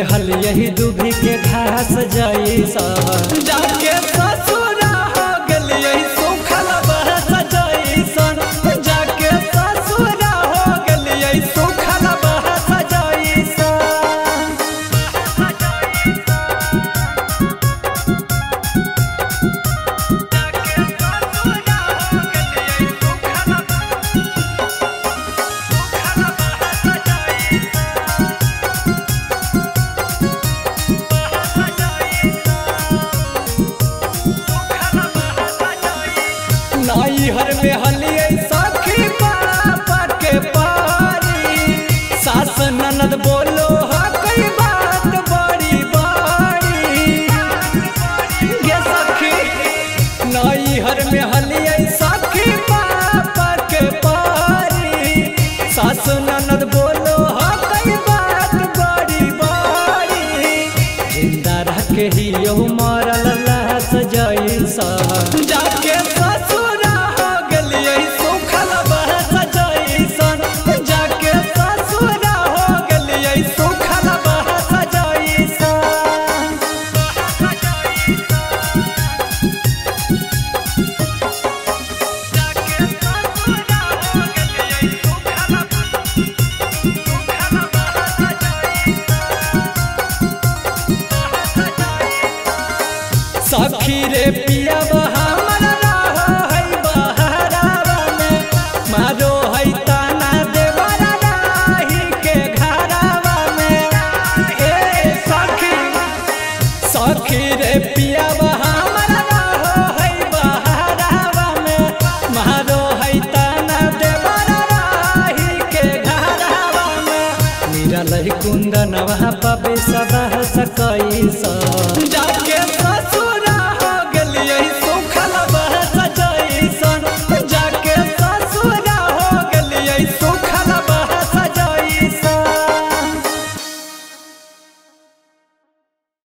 में हल यही दूभी के घास जैसा जाके ससुरा हो गल यही सुखल बहस जैसन जाके ससुरा हो गल यही सुखल बहस जैसन। हर में हलिए सखी पापा के पारी सास ननद बोलो हा कई बात बड़ी बड़ी गे सखी नई हर में हलिए सखी पापा के पारी सास ननद बोलो हा कई बात बड़ी बड़ी जिंदा रह के ही यो मरल लाश जैसा जाके सखी रे पिया हमरा रह है बहरावा में मारो है ताना देवरा राही के घरावा में ए सखी सखी रे पिया हमरा रह है बहरावा में मारो है ताना देवरा राही के घरावा में मेरा लही कुंदनवा पबे सब सकैसा जाके